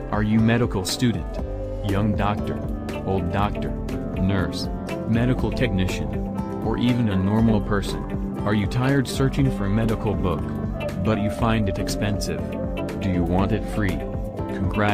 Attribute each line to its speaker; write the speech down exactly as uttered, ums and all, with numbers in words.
Speaker 1: Are you medical student, young doctor, old doctor, nurse, medical technician, or even a normal person? Are you tired searching for a medical book, but you find it expensive? Do you want it free? Congratulations.